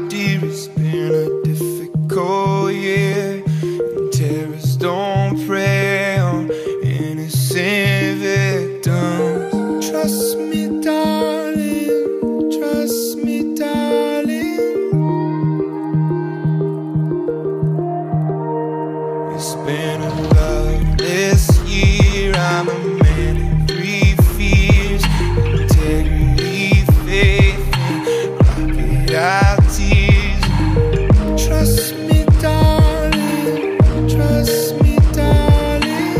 dear, it's been a difficult year, and terrorists don't prey on innocent victims. Trust me, darling, trust me, darling. It's been a loveless year. I'm a man in three fears: integrity, faith, and crocodile tears. Trust me, darling, trust me, darling.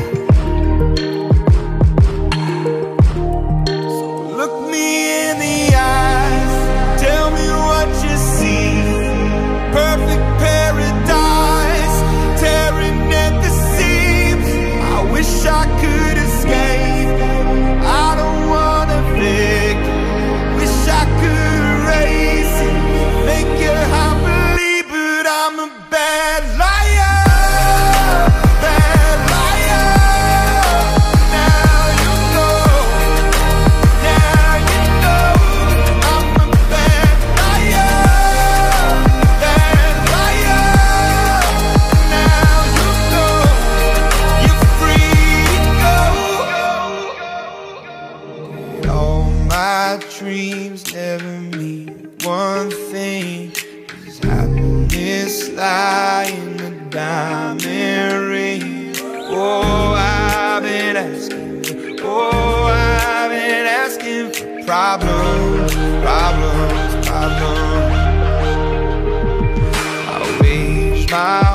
So look me in the eyes, tell me what you see. Perfect paradise, tearing at the seams. I wish I could escape. I don't wanna fake. Wish I could erase it, make your heart believe, but I'm a bad liar, bad liar. Now you know, now you know. I'm a bad liar, bad liar. Now you know, you're free to go. All my dreams never mean one thing: is happiness lie in the diamond ring? Oh, I've been asking, oh, I've been asking for problems, problems, problems. I wage my